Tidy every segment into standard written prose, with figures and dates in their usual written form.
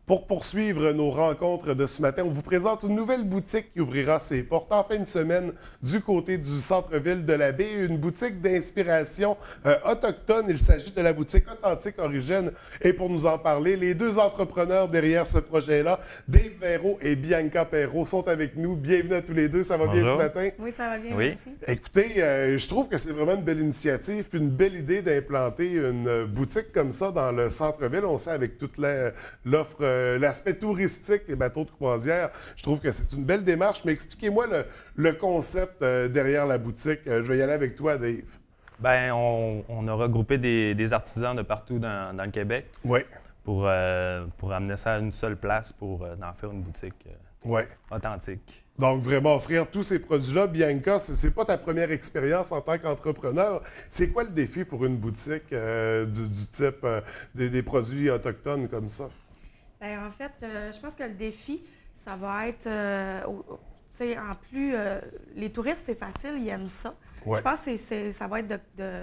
Pour poursuivre nos rencontres de ce matin, on vous présente une nouvelle boutique qui ouvrira ses portes en fin de semaine du côté du centre-ville de la baie. Une boutique d'inspiration autochtone. Il s'agit de la boutique Authentique Origine. Et pour nous en parler, les deux entrepreneurs derrière ce projet-là, Dave Véro et Bianca Perrault, sont avec nous. Bienvenue à tous les deux. Ça va bien ce matin? Oui, ça va bien, oui. merci. Écoutez, je trouve que c'est vraiment une belle initiative puis une belle idée d'implanter une boutique comme ça dans le centre-ville. On sait avec toute l'offre, l'aspect touristique des bateaux de croisière, je trouve que c'est une belle démarche. Mais expliquez-moi le concept derrière la boutique. Je vais y aller avec toi, Dave. Bien, on a regroupé des artisans de partout dans le Québec Oui. pour amener ça à une seule place pour en faire une boutique authentique. Donc, vraiment offrir tous ces produits-là. Bianca, c'est pas ta première expérience en tant qu'entrepreneur. C'est quoi le défi pour une boutique du type des produits autochtones comme ça? Bien, en fait, je pense que le défi, ça va être, tu sais, en plus, les touristes, c'est facile, ils aiment ça. Ouais. Je pense que ça va être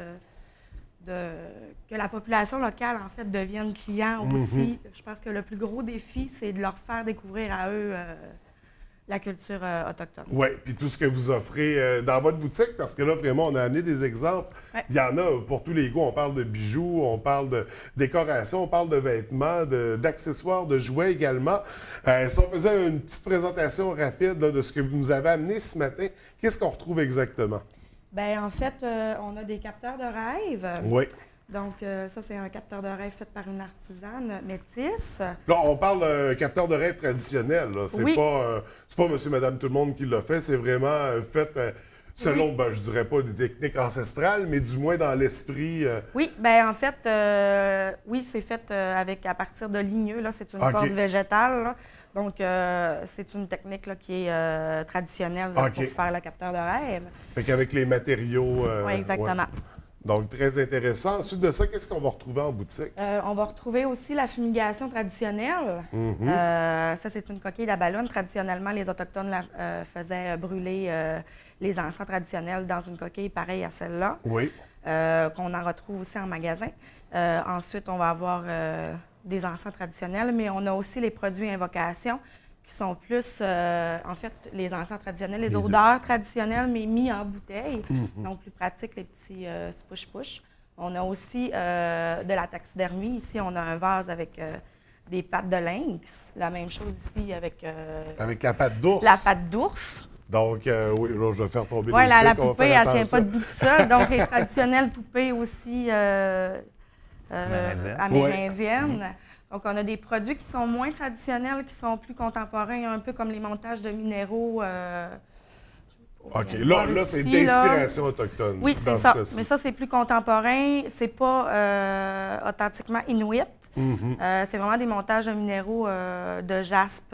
que la population locale, en fait, devienne client aussi. Je pense que le plus gros défi, c'est de leur faire découvrir à eux la culture autochtone. Oui, puis tout ce que vous offrez dans votre boutique, parce que là, vraiment, on a amené des exemples. Ouais. Il y en a pour tous les goûts. On parle de bijoux, on parle de décoration, on parle de vêtements, d'accessoires, de jouets également. Si on faisait une petite présentation rapide là, de ce que vous nous avez amené ce matin, qu'est-ce qu'on retrouve exactement? Bien, en fait, on a des capteurs de rêve. Oui. Donc, ça, c'est un capteur de rêve fait par une artisane métisse. Là, on parle capteur de rêve traditionnel. C'est Oui. pas monsieur, madame, tout le monde qui l'a fait. C'est vraiment fait selon, ben, je dirais pas des techniques ancestrales, mais du moins dans l'esprit. Oui, bien, en fait, oui, c'est fait à partir de ligneux. Là, c'est une corde végétale. Là. Donc, c'est une technique là, qui est traditionnelle là, pour faire le capteur de rêve. Fait qu'avec les matériaux. Oui, exactement. Ouais. Donc, très intéressant. Ensuite de ça, qu'est-ce qu'on va retrouver en boutique? On va retrouver aussi la fumigation traditionnelle. Ça, c'est une coquille d'abaloune. Traditionnellement, les Autochtones faisaient brûler les encens traditionnels dans une coquille pareille à celle-là. Oui. Qu'on en retrouve aussi en magasin. Ensuite, on va avoir des encens traditionnels, mais on a aussi les produits invocation qui sont plus, en fait, les encens traditionnels, les odeurs traditionnelles, mais mis en bouteille. Donc, plus pratique, les petits push-push. On a aussi de la taxidermie. Ici, on a un vase avec des pattes de lynx. La même chose ici avec... avec la patte d'ours. La patte d'ours. Donc, oui, là, je vais faire tomber les trucs. La poupée, elle ne tient pas debout tout seul. Donc, les traditionnelles poupées aussi amérindiennes. Ouais. Donc, on a des produits qui sont moins traditionnels, qui sont plus contemporains, un peu comme les montages de minéraux. OK. Là, c'est d'inspiration autochtone. Oui, c'est ça. Mais ça, c'est plus contemporain. C'est pas authentiquement inuit. C'est vraiment des montages de minéraux de jaspe,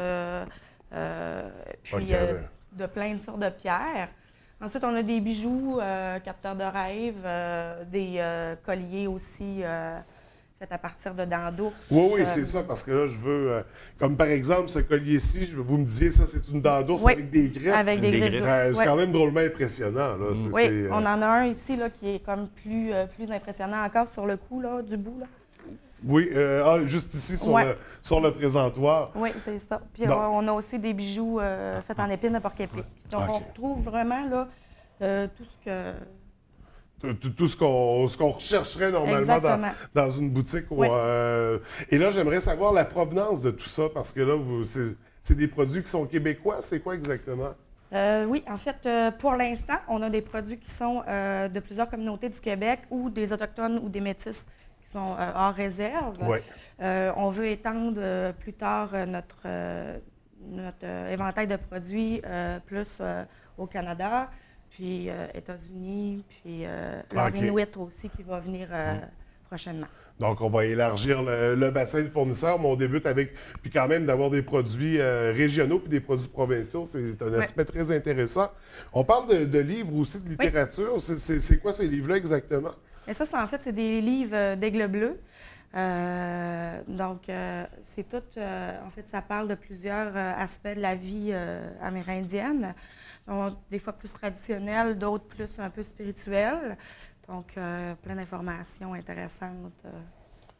puis de plein de sortes de pierres. Ensuite, on a des bijoux, capteurs de rêve, des colliers aussi à partir de dents d'ours. Oui, c'est ça, parce que là, je veux... comme par exemple, ce collier-ci, vous me disiez, ça, c'est une dent d'ours avec des griffes. Avec des griffes d'ours. C'est quand même drôlement impressionnant. Là. Oui, on en a un ici là, qui est comme plus impressionnant encore sur le cou, là, du bout. Là. Oui, juste ici, sur le présentoir. Oui, c'est ça. Puis on a aussi des bijoux faits en épines de porc-épic. Donc, on retrouve vraiment là, tout ce que... Tout ce qu'on rechercherait normalement dans une boutique. Oui. Et là, j'aimerais savoir la provenance de tout ça, parce que là, c'est des produits qui sont québécois. C'est quoi exactement? Oui, en fait, pour l'instant, on a des produits qui sont de plusieurs communautés du Québec ou des Autochtones ou des Métis qui sont hors réserve. Oui. On veut étendre plus tard notre éventail de produits plus au Canada, puis États-Unis, puis l'Inuit aussi qui va venir prochainement. Donc, on va élargir le bassin de fournisseurs, mais on débute avec, puis quand même d'avoir des produits régionaux puis des produits provinciaux, c'est un aspect très intéressant. On parle de livres aussi, de littérature. Oui. C'est quoi ces livres-là exactement? Et ça, en fait, c'est des livres d'Aigle Bleu. Donc, c'est tout, en fait, ça parle de plusieurs aspects de la vie amérindienne. Donc, des fois plus traditionnels, d'autres plus un peu spirituels. Donc, plein d'informations intéressantes.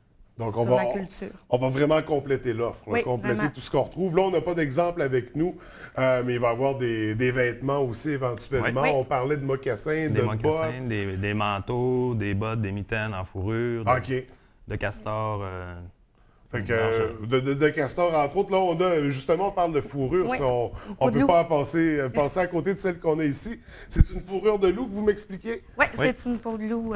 Donc, sur la culture. On va vraiment compléter l'offre, oui, compléter vraiment. tout ce qu'on retrouve. Là, on n'a pas d'exemple avec nous, mais il va y avoir des vêtements aussi éventuellement. Oui. On parlait de mocassins, de bottes. Des manteaux, des bottes, des mitaines en fourrure, de castor. Fait que, de castor, entre autres. Là, justement, on parle de fourrure. Oui. On ne peut pas passer à côté de celle qu'on a ici. C'est une fourrure de loup que vous m'expliquez? Oui, c'est une peau de loup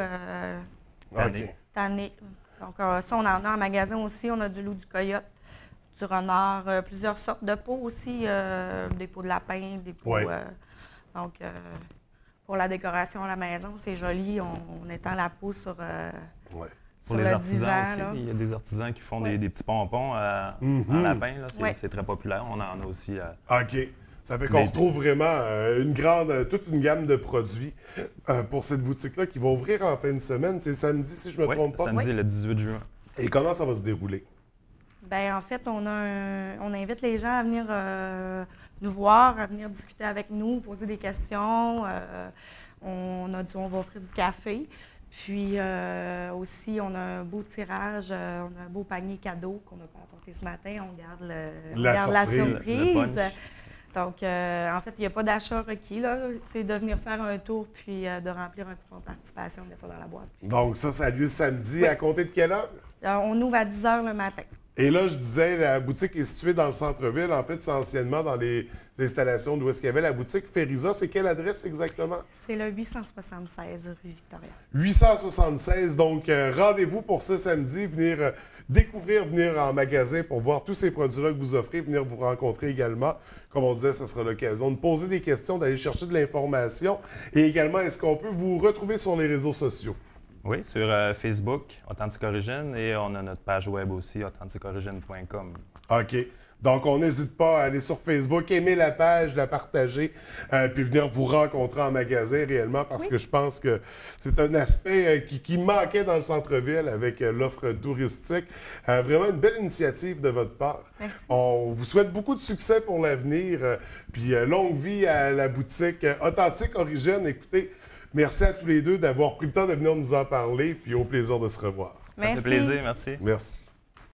tannée. Donc, ça, on en a en magasin aussi. On a du loup, du coyote, du renard, plusieurs sortes de peaux aussi. Des peaux de lapin, des peaux... donc, pour la décoration à la maison, c'est joli. On étend la peau sur... Pour les artisans aussi, il y a des artisans qui font des petits pompons en lapin. C'est très populaire. On en a aussi. OK. Ça fait qu'on retrouve vraiment toute une gamme de produits pour cette boutique-là qui va ouvrir en fin de semaine. C'est samedi, si je ne me trompe pas. Samedi, le 18 juin. Et comment ça va se dérouler? Bien, en fait, on invite les gens à venir nous voir, à venir discuter avec nous, poser des questions. On va offrir du café. Puis aussi, on a un beau tirage, on a un beau panier cadeau qu'on n'a pas apporté ce matin. On garde la surprise. Donc, en fait, il n'y a pas d'achat requis. C'est de venir faire un tour puis de remplir un coupon de participation, de mettre ça dans la boîte. Donc, ça a lieu samedi. À compter de quelle heure? On ouvre à 10 h le matin. Et là, je disais, la boutique est située dans le centre-ville. En fait, c'est anciennement dans les installations d'où est-ce qu'il y avait la boutique Ferisa. C'est quelle adresse exactement? C'est le 876 rue Victoria. 876. Donc, rendez-vous pour ce samedi. Venir venir en magasin pour voir tous ces produits-là que vous offrez, venir vous rencontrer également. Comme on disait, ça sera l'occasion de poser des questions, d'aller chercher de l'information. Et également, est-ce qu'on peut vous retrouver sur les réseaux sociaux? Oui, sur Facebook, Authentique Origine, et on a notre page web aussi, authentiqueorigine.com. OK. Donc, on n'hésite pas à aller sur Facebook, aimer la page, la partager, puis venir vous rencontrer en magasin réellement, parce que je pense que c'est un aspect qui manquait dans le centre-ville avec l'offre touristique. Vraiment une belle initiative de votre part. Merci. On vous souhaite beaucoup de succès pour l'avenir, puis longue vie à la boutique Authentique Origine. Écoutez, merci à tous les deux d'avoir pris le temps de venir nous en parler, puis au plaisir de se revoir. Ça fait plaisir, merci. Merci.